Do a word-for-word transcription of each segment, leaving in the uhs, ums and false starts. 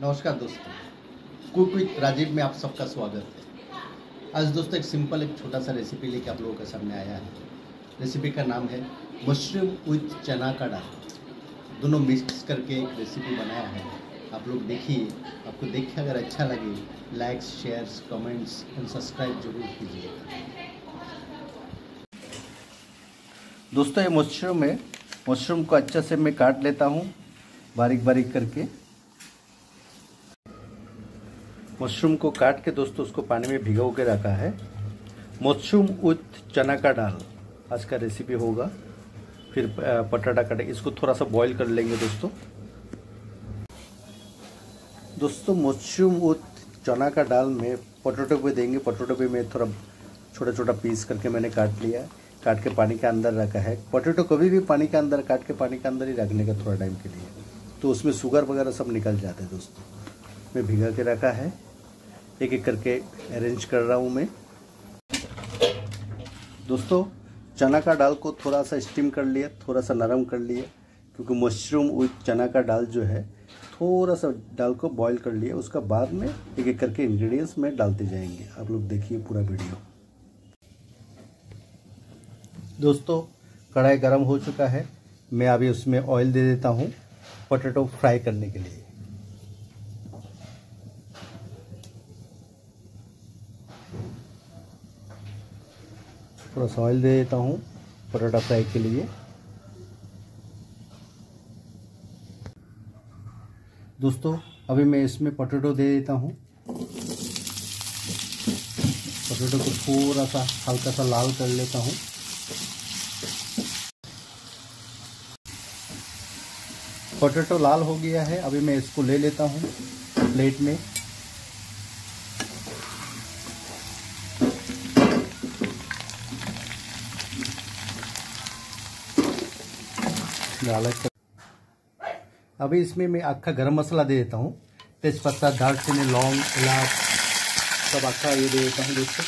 नमस्कार दोस्तों, cook with Rajiv में आप सबका स्वागत है। आज दोस्तों एक सिंपल एक छोटा सा रेसिपी लेके आप लोगों के सामने आया है। रेसिपी का नाम है मशरूम विथ चना का दाल। दोनों मिक्स करके एक रेसिपी बनाया है। आप लोग देखिए, आपको देख के अगर अच्छा लगे likes, shares, comments and subscribe जरूर कीजिएगा। दोस्तों ये मशरूम है, मशरूम को अच्छे से मैं काट लेता हूँ बारीक बारीक करके। मशरूम को काट के दोस्तों उसको पानी में भिगो के रखा है। मशरूम विथ चना का दाल आज का रेसिपी होगा। फिर पटाटा काटे, इसको थोड़ा सा बॉईल कर लेंगे दोस्तों। दोस्तों मशरूम विथ चना का दाल में पोटैटो भी देंगे। पोटैटो भी मैं थोड़ा छोटा छोटा पीस करके मैंने काट लिया, काट के पानी के अंदर रखा है। पोटैटो कभी भी पानी के अंदर काट के पानी के अंदर ही रखने का थोड़ा टाइम के लिए, तो उसमें शुगर वगैरह सब निकल जाते हैं दोस्तों। मैं भिगा के रखा है, एक एक करके अरेंज कर रहा हूँ मैं। दोस्तों चना का दाल को थोड़ा सा स्टीम कर लिया, थोड़ा सा नरम कर लिया, क्योंकि मशरूम विथ चना का दाल जो है थोड़ा सा दाल को बॉईल कर लिया। उसका बाद में एक एक करके इंग्रेडिएंट्स में डालते जाएंगे। आप लोग देखिए पूरा वीडियो। दोस्तों कढ़ाई गरम हो चुका है, मैं अभी उसमें ऑयल दे देता हूँ पोटैटो फ्राई करने के लिए। थोड़ा सा ऑयल दे देता हूँ पराठा फ्राई के लिए। दोस्तों अभी मैं इसमें पोटैटो दे देता हूँ। पोटैटो को थोड़ा सा हल्का सा लाल कर लेता हूँ। पोटैटो लाल हो गया है, अभी मैं इसको ले लेता हूँ प्लेट में। अभी इसमें मैं अक्खा गरम मसाला दे देता हूँ। तेजपत्ता, दालचीनी, लौंग, इलाच सब अक्खा ये दे देता हूँ दोस्तों।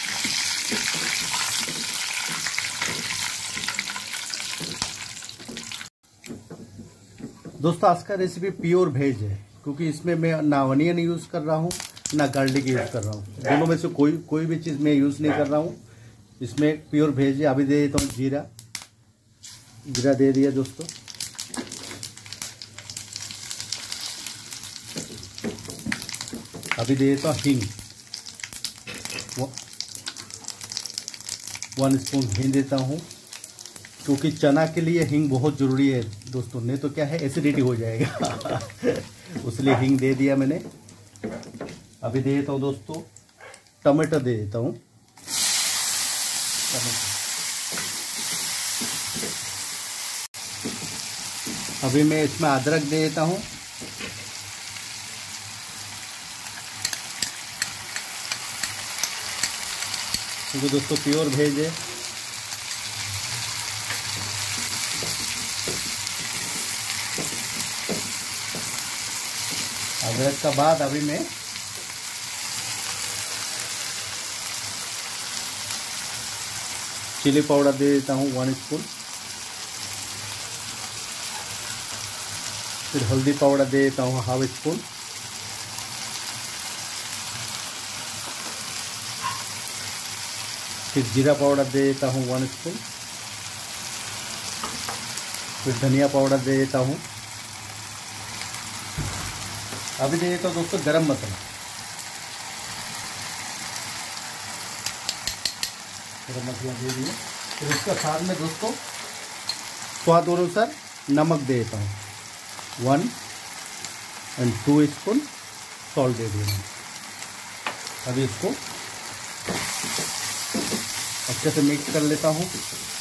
दोस्तों आज का रेसिपी प्योर वेज है, क्योंकि इसमें मैं ना अनियन यूज़ कर रहा हूँ ना गार्लिक यूज़ कर रहा हूँ। दोनों में से कोई कोई भी चीज़ मैं यूज़ नहीं कर रहा हूँ। इसमें प्योर वेज है। अभी दे देता हूँ जीरा। जीरा दे दिया दोस्तों। अभी दे देता हूँ हींग, वन स्पून हींग देता हूँ, क्योंकि चना के लिए हींग बहुत ज़रूरी है दोस्तों, नहीं तो क्या है एसिडिटी हो जाएगा। उसलिए हींग दे दिया मैंने। अभी दे देता हूँ दोस्तों टमाटर दे देता हूँ। अभी मैं इसमें अदरक दे देता हूँ। क्योंकि दोस्तों प्योर वेज है। अदरक का बाद अभी मैं चिली पाउडर दे देता हूँ वन स्पून। फिर हल्दी पाउडर दे देता हूँ हाफ स्पून। फिर जीरा पाउडर दे देता हूँ वन स्पून। फिर धनिया पाउडर दे देता हूँ। अभी दे देता हूँ दोस्तों गरम मसाला। गरम मसाला दे दिया। फिर उसका साथ में दोस्तों स्वाद अनुसार नमक दे देता हूँ, one and two spoon salt दे दिया। अभी इसको अच्छे से मिक्स कर लेता हूँ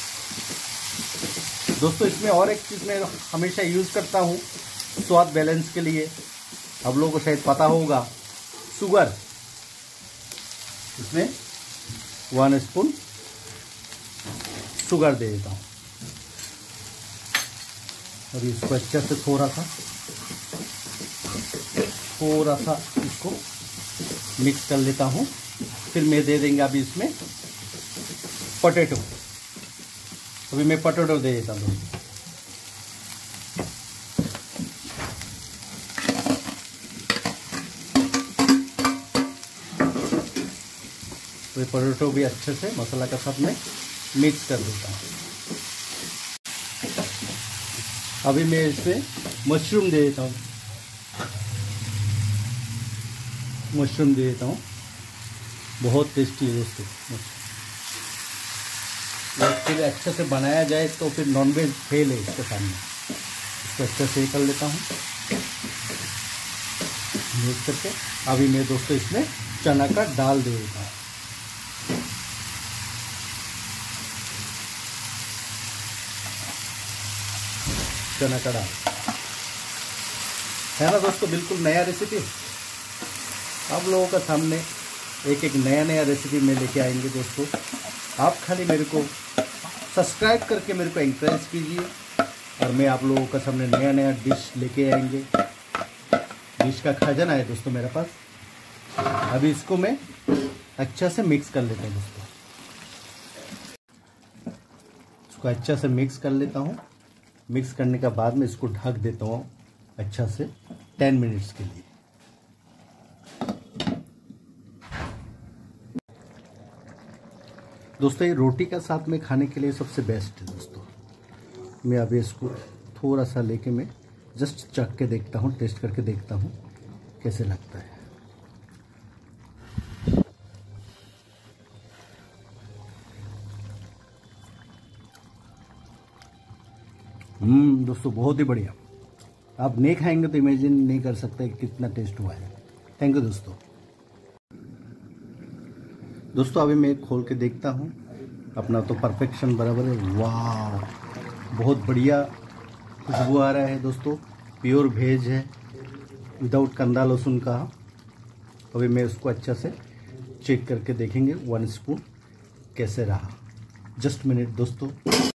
दोस्तों। इसमें और एक चीज़ मैं हमेशा यूज़ करता हूँ स्वाद बैलेंस के लिए। आप लोगों को शायद पता होगा, शुगर। इसमें वन स्पून शुगर दे देता हूँ। और इसको अच्छे से थोड़ा सा थोड़ा सा इसको मिक्स कर लेता हूँ। फिर मैं दे देंगे अभी इसमें पोटैटो। अभी मैं पोटैटो दे देता हूँ। तो ये पोटैटो भी अच्छे से मसाला के साथ में मिक्स कर देता हूँ। अभी मैं इसमें मशरूम दे देता हूँ मशरूम दे देता हूँ बहुत टेस्टी है दोस्तों। एक्चुअली अच्छे से बनाया जाए तो फिर नॉनवेज फेल है इसके सामने। इसको अच्छे से कर लेता हूँ मिक्स करके। अभी मैं दोस्तों इसमें चना का दाल दे देता हूँ। चना का दाल है ना दोस्तों, बिल्कुल नया रेसिपी आप लोगों का सामने एक एक नया नया रेसिपी में लेके आएंगे दोस्तों। आप खाली मेरे को सब्सक्राइब करके मेरे को एंकरेज कीजिए और मैं आप लोगों का सामने नया नया डिश लेके आएंगे। डिश का खजाना है दोस्तों मेरे पास। अभी इसको मैं अच्छा से मिक्स कर लेता हूँ दोस्तों। इसको अच्छा से मिक्स कर लेता हूँ। मिक्स करने के बाद में इसको ढक देता हूँ अच्छा से टेन मिनट्स के लिए। दोस्तों ये रोटी का साथ में खाने के लिए सबसे बेस्ट है दोस्तों। मैं अभी इसको थोड़ा सा लेके मैं जस्ट चख के देखता हूँ, टेस्ट करके देखता हूँ कैसे लगता है। हम्म दोस्तों बहुत ही बढ़िया। आप नहीं खाएंगे तो इमेजिन नहीं कर सकते कितना टेस्ट हुआ है। थैंक यू दोस्तों। दोस्तों अभी मैं खोल के देखता हूँ, अपना तो परफेक्शन बराबर है। वाह बहुत बढ़िया खुशबू आ रहा है दोस्तों। प्योर वेज है विदाउट कंदा लहसुन का। अभी मैं उसको अच्छा से चेक करके देखेंगे वन स्पून कैसे रहा। जस्ट मिनट दोस्तों।